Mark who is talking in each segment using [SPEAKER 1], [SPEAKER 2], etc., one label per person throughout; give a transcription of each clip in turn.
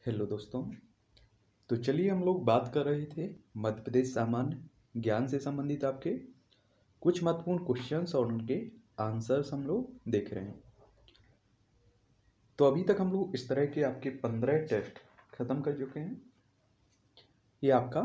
[SPEAKER 1] Hello दोस्तों। तो चलिए हम लोग बात कर रहे थे मध्य प्रदेश सामान्य ज्ञान से संबंधित आपके कुछ महत्वपूर्ण क्वेश्चंस और उनके आंसर्स हम लोग देख रहे हैं। तो अभी तक हम लोग इस तरह के आपके 15 टेस्ट खत्म कर चुके हैं। ये आपका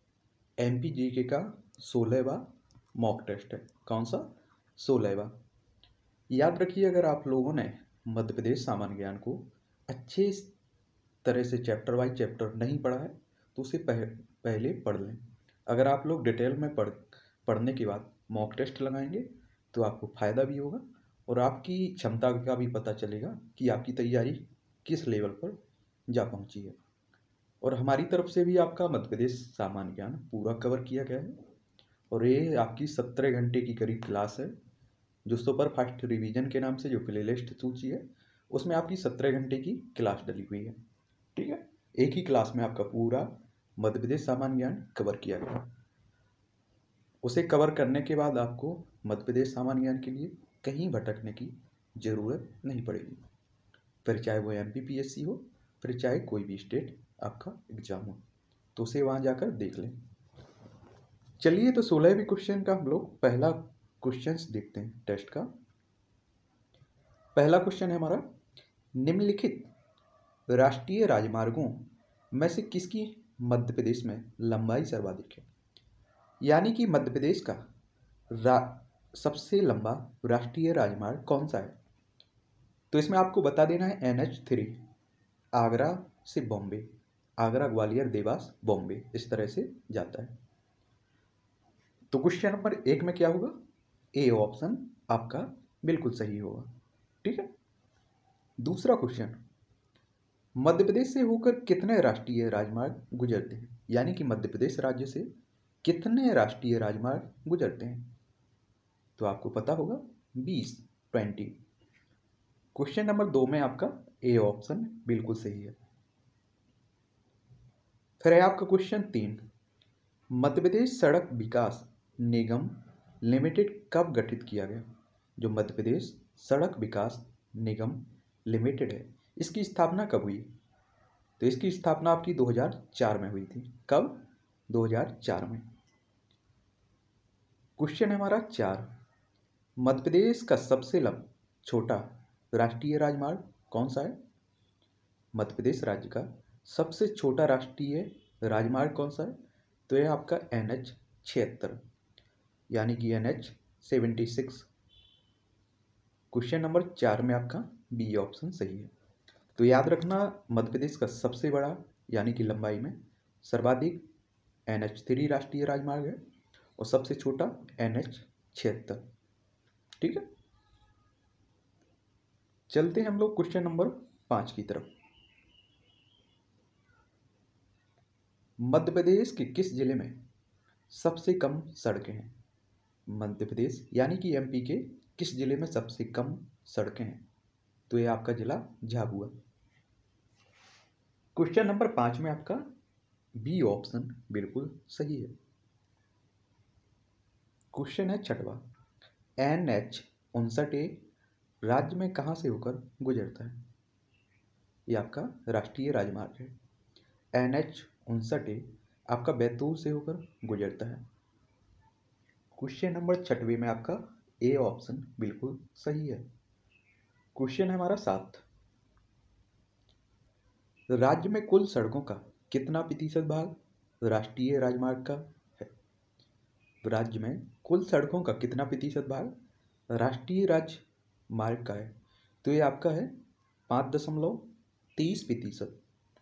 [SPEAKER 1] MPGK का 16वां मॉक टेस्ट है। कौन सा? 16वां। याद रखिए, अगर आप लोगों ने मध्य प्रदेश सामान्य ज्ञान को अच्छे तरह से चैप्टर वाइज चैप्टर नहीं पढ़ा है तो उसे पहले पढ़ लें। अगर आप लोग डिटेल में पढ़ने के बाद मॉक टेस्ट लगाएंगे तो आपको फ़ायदा भी होगा और आपकी क्षमता का भी पता चलेगा कि आपकी तैयारी किस लेवल पर जा पहुंची है। और हमारी तरफ से भी आपका मध्य प्रदेश सामान्य ज्ञान पूरा कवर किया गया है और ये आपकी 17 घंटे की करीब क्लास है, जो सुपर फास्ट रिवीजन के नाम से जो प्लेलिस्ट सूची है उसमें आपकी 17 घंटे की क्लास डली हुई है। ठीक है, एक ही क्लास में आपका पूरा मध्य प्रदेश सामान्य ज्ञान कवर किया गया। उसे कवर करने के बाद आपको मध्य प्रदेश सामान्य ज्ञान के लिए कहीं भटकने की ज़रूरत नहीं पड़ेगी, फिर चाहे वो MPPSC हो, फिर चाहे कोई भी स्टेट आपका एग्जाम हो, तो उसे वहाँ जाकर देख लें। चलिए, तो 16वें क्वेश्चन का हम लोग पहला क्वेश्चंस देखते हैं टेस्ट का। पहला क्वेश्चन है हमारा, निम्नलिखित राष्ट्रीय राजमार्गों में से किसकी मध्य प्रदेश में लंबाई सर्वाधिक है? यानी कि मध्य प्रदेश का सबसे लंबा राष्ट्रीय राजमार्ग कौन सा है? तो इसमें आपको बता देना है NH3, आगरा से बॉम्बे, आगरा ग्वालियर देवास बॉम्बे, इस तरह से जाता है। तो क्वेश्चन नंबर 1 में क्या होगा? ए ऑप्शन आपका बिल्कुल सही होगा। ठीक है। दूसरा क्वेश्चन, मध्य प्रदेश से होकर कितने राष्ट्रीय राजमार्ग गुजरते हैं? यानी कि मध्य प्रदेश राज्य से कितने राष्ट्रीय राजमार्ग गुजरते हैं? तो आपको पता होगा 20। क्वेश्चन नंबर 2 में आपका ए ऑप्शन बिल्कुल सही है। फिर है आपका क्वेश्चन 3, मध्य प्रदेश सड़क विकास निगम लिमिटेड कब गठित किया गया? जो मध्य प्रदेश सड़क विकास निगम लिमिटेड है, इसकी स्थापना कब हुई? तो इसकी स्थापना आपकी 2004 में हुई थी। कब? 2004 में। क्वेश्चन है हमारा 4, मध्य प्रदेश का सबसे छोटा राष्ट्रीय राजमार्ग कौन सा है? मध्य प्रदेश राज्य का सबसे छोटा राष्ट्रीय राजमार्ग कौन सा है? तो यह आपका NH76, यानी कि NH76। क्वेश्चन नंबर 4 में आपका बी ऑप्शन सही है। तो याद रखना, मध्य प्रदेश का सबसे बड़ा यानी कि लंबाई में सर्वाधिक NH3 राष्ट्रीय राजमार्ग है और सबसे छोटा NH76। ठीक है। चलते हैं हम लोग क्वेश्चन नंबर 5 की तरफ। मध्य प्रदेश के किस जिले में सबसे कम सड़कें हैं? मध्य प्रदेश यानी कि MP के किस जिले में सबसे कम सड़कें हैं? तो ये आपका जिला झाबुआ। क्वेश्चन नंबर 5 में आपका बी ऑप्शन बिल्कुल सही है। क्वेश्चन है 6वां, NH59 राज्य में कहाँ से होकर गुजरता है? ये आपका राष्ट्रीय राजमार्ग है। NH59 आपका बैतूल से होकर गुजरता है। क्वेश्चन नंबर 6वें में आपका ए ऑप्शन बिल्कुल सही है। क्वेश्चन है हमारा 7, राज्य में कुल सड़कों का कितना प्रतिशत भाग राष्ट्रीय राजमार्ग का है? राज्य में कुल सड़कों का कितना प्रतिशत भाग राष्ट्रीय राजमार्ग का है? तो ये आपका है 5.30%।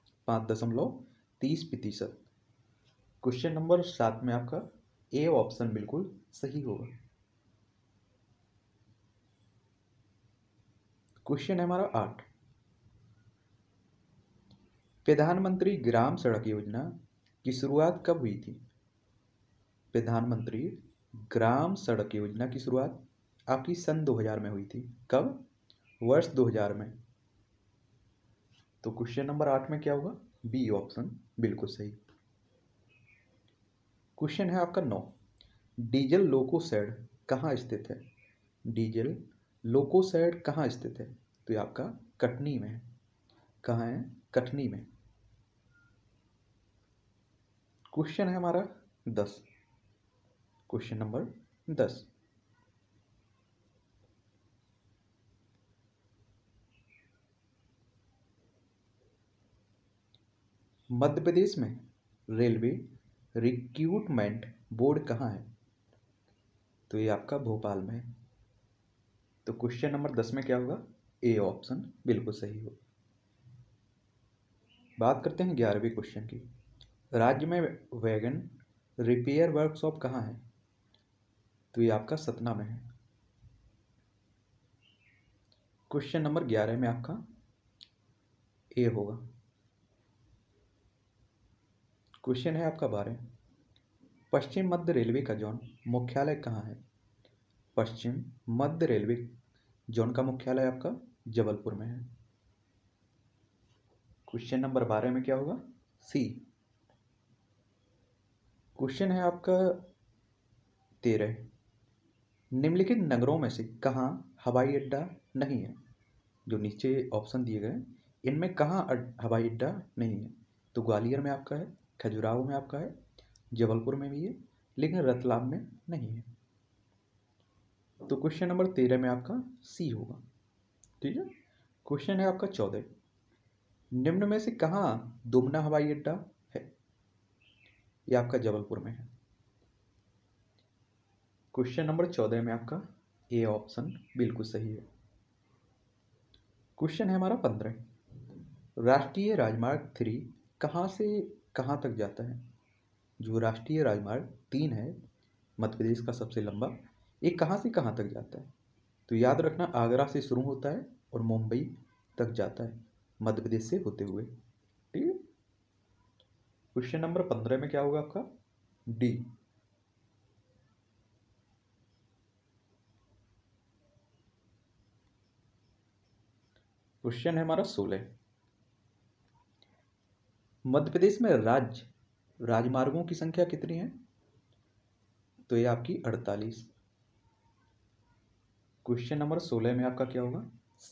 [SPEAKER 1] 5.30%। क्वेश्चन नंबर 7 में आपका ए ऑप्शन बिल्कुल सही होगा। क्वेश्चन है हमारा 8, प्रधानमंत्री ग्राम सड़क योजना की शुरुआत कब हुई थी? प्रधानमंत्री ग्राम सड़क योजना की शुरुआत आपकी सन 2000 में हुई थी। कब? वर्ष 2000 में। तो क्वेश्चन नंबर 8 में क्या होगा? बी ऑप्शन बिल्कुल सही। क्वेश्चन है आपका 9, डीजल लोको शेड कहाँ स्थित है? डीजल लोको शेड कहाँ स्थित है? तो ये आपका कटनी में है। कहाँ है? कटनी में। क्वेश्चन है हमारा 10। क्वेश्चन नंबर 10, मध्य प्रदेश में रेलवे रिक्रूटमेंट बोर्ड कहाँ है? तो ये आपका भोपाल में है। तो क्वेश्चन नंबर 10 में क्या होगा? ए ऑप्शन बिल्कुल सही हो। बात करते हैं 11वें क्वेश्चन की। राज्य में वैगन रिपेयर वर्कशॉप कहाँ है? तो ये आपका सतना में है। क्वेश्चन नंबर 11 में आपका ए होगा। क्वेश्चन है आपका 12, पश्चिम मध्य रेलवे का जोन मुख्यालय कहाँ है? पश्चिम मध्य रेलवे जोन का मुख्यालय आपका जबलपुर में है। क्वेश्चन नंबर 12 में क्या होगा? सी। क्वेश्चन है आपका 13, निम्नलिखित नगरों में से कहाँ हवाई अड्डा नहीं है? जो नीचे ऑप्शन दिए गए इनमें कहाँ हवाई अड्डा नहीं है? तो ग्वालियर में आपका है, खजुराहो में आपका है, जबलपुर में भी है, लेकिन रतलाम में नहीं है। तो क्वेश्चन नंबर 13 में आपका सी होगा। ठीक है। क्वेश्चन है आपका 14, निम्न में से कहाँ दुमना हवाई अड्डा है? ये आपका जबलपुर में है। क्वेश्चन नंबर 14 में आपका ए ऑप्शन बिल्कुल सही है। क्वेश्चन है हमारा 15, राष्ट्रीय राजमार्ग 3 कहाँ से कहाँ तक जाता है? जो राष्ट्रीय राजमार्ग 3 है मध्य प्रदेश का सबसे लंबा, ये कहाँ से कहाँ तक जाता है? तो याद रखना, आगरा से शुरू होता है और मुंबई तक जाता है मध्य प्रदेश से होते हुए। ठीक है। क्वेश्चन नंबर 15 में क्या होगा आपका? डी। क्वेश्चन है हमारा 16, मध्य प्रदेश में राजमार्गों की संख्या कितनी है? तो ये आपकी 48। क्वेश्चन नंबर 16 में आपका क्या होगा?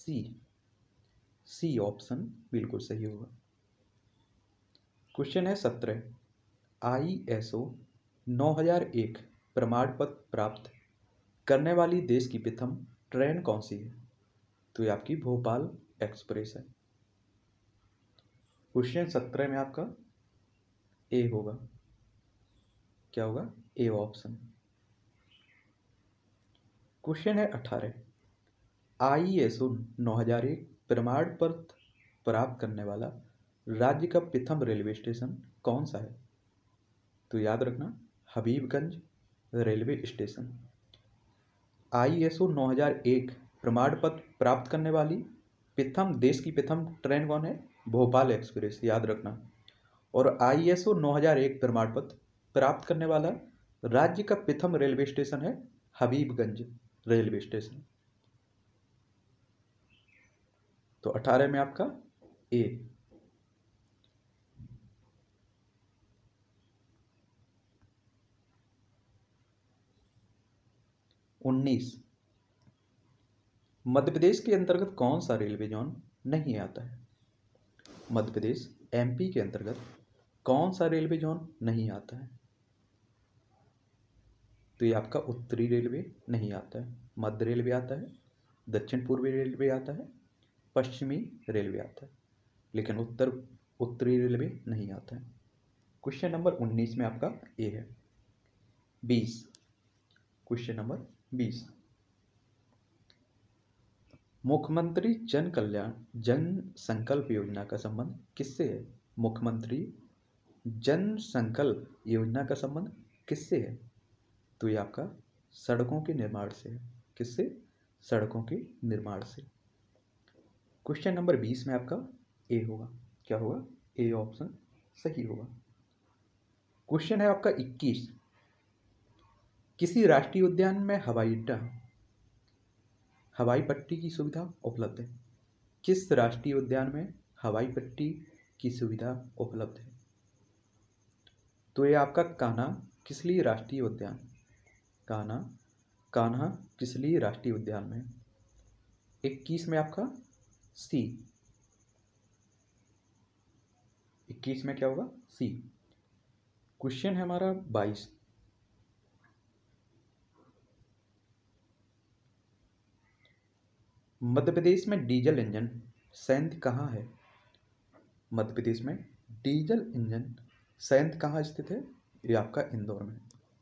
[SPEAKER 1] सी ऑप्शन बिल्कुल सही होगा। क्वेश्चन है 17, ISO 9001 प्रमाण पत्र प्राप्त करने वाली देश की प्रथम ट्रेन कौन सी है? तो ये आपकी भोपाल एक्सप्रेस है। क्वेश्चन 17 में आपका ए होगा। क्या होगा? A option. क्वेश्चन है 18, ISO 9001 प्रमाण पत्र प्राप्त करने वाला राज्य का प्रथम रेलवे स्टेशन कौन सा है? तो याद रखना, हबीबगंज रेलवे स्टेशन। ISO 9001 प्रमाण पत्र प्राप्त करने वाली देश की प्रथम ट्रेन कौन है? भोपाल एक्सप्रेस, याद रखना। और ISO 9001 प्रमाण पत्र प्राप्त करने वाला राज्य का प्रथम रेलवे स्टेशन है हबीबगंज रेलवे स्टेशन। तो 18 में आपका ए। 19, मध्य प्रदेश के अंतर्गत कौन सा रेलवे जोन नहीं आता है? मध्य प्रदेश MP के अंतर्गत कौन सा रेलवे जोन नहीं आता है? तो ये आपका उत्तरी रेलवे नहीं आता है, मध्य रेलवे आता है, दक्षिण पूर्वी रेलवे आता है, पश्चिमी रेलवे आता है, लेकिन उत्तरी रेलवे नहीं आता है। क्वेश्चन नंबर 19 में आपका ए है। 20, क्वेश्चन नंबर 20, मुख्यमंत्री जन संकल्प योजना का संबंध किससे है? मुख्यमंत्री जन संकल्प योजना का संबंध किससे है? तो ये आपका सड़कों के निर्माण से है। किससे? सड़कों के निर्माण से। क्वेश्चन नंबर 20 में आपका ए होगा। क्या होगा? ए ऑप्शन सही होगा। क्वेश्चन है आपका 21, किसी राष्ट्रीय उद्यान में हवाई पट्टी की सुविधा उपलब्ध है? किस राष्ट्रीय उद्यान में हवाई पट्टी की सुविधा उपलब्ध है? तो ये आपका कान्हा किसली राष्ट्रीय उद्यान, कान्हा किसली राष्ट्रीय उद्यान में। 21 में आपका सी। 21 में क्या होगा? सी। क्वेश्चन है हमारा 22। मध्य प्रदेश में डीजल इंजन संयंत्र कहाँ है? मध्य प्रदेश में डीजल इंजन संयंत्र कहाँ स्थित है? ये आपका इंदौर में।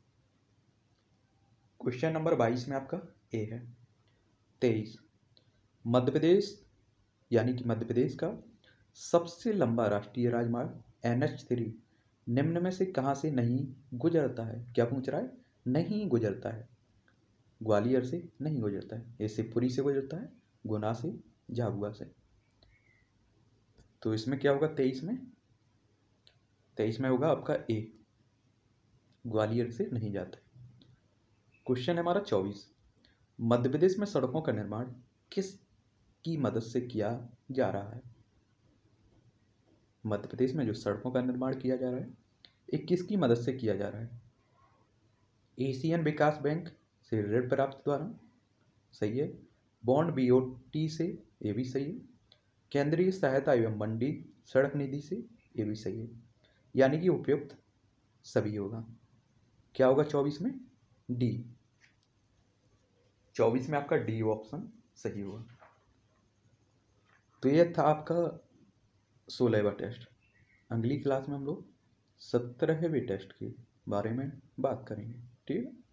[SPEAKER 1] क्वेश्चन नंबर 22 में आपका ए है। 23, मध्य प्रदेश यानी कि मध्य प्रदेश का सबसे लंबा राष्ट्रीय राजमार्ग NH3 निम्न में से कहाँ से नहीं गुजरता है? क्या पूछ रहा है? नहीं गुजरता है। ग्वालियर से नहीं गुजरता है, ये शिवपुरी से गुजरता है, गुना से, झाबुआ से। तो इसमें क्या होगा 23 में? 23 में होगा आपका ए, ग्वालियर से नहीं जाता है। क्वेश्चन है हमारा 24, मध्य प्रदेश में सड़कों का निर्माण किस की मदद से किया जा रहा है? मध्य प्रदेश में जो सड़कों का निर्माण किया जा रहा है ये किसकी मदद से किया जा रहा है? एशियन विकास बैंक से ऋण प्राप्त द्वारा, सही है। बॉन्ड BOT से, ये भी सही है। केंद्रीय सहायता एवं मंडी सड़क निधि से, ये भी सही है। यानी कि उपयुक्त सभी होगा। क्या होगा 24 में? डी। 24 में आपका डी ऑप्शन सही होगा। तो यह था आपका 16वां टेस्ट। अगली क्लास में हम लोग 17वें टेस्ट के बारे में बात करेंगे, ठीक है।